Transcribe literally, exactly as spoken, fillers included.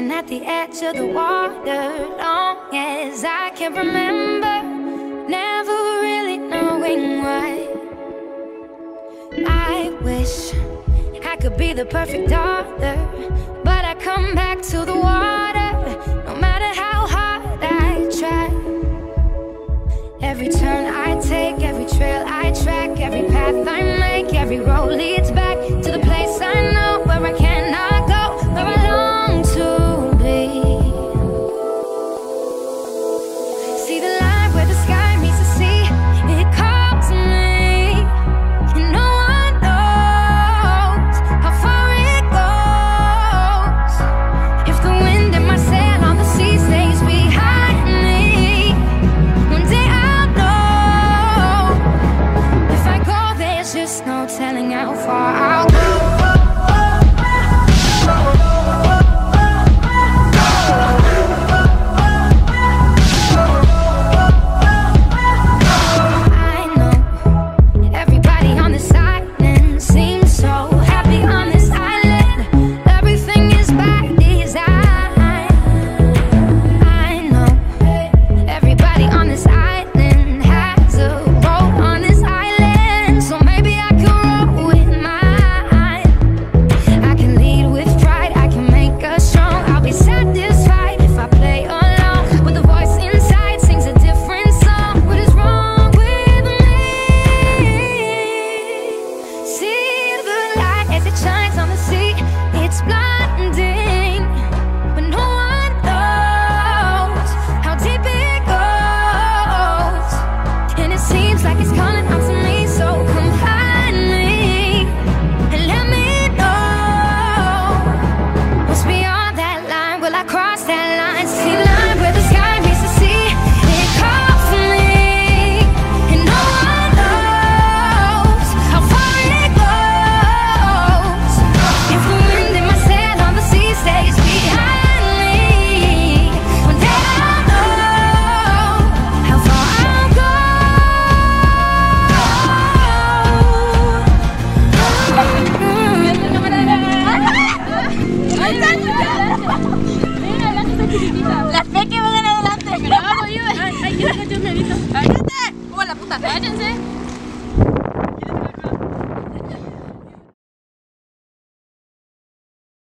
Sitting at the edge of the water, long as I can remember, never really knowing why. I wish I could be the perfect daughter, but I come back to the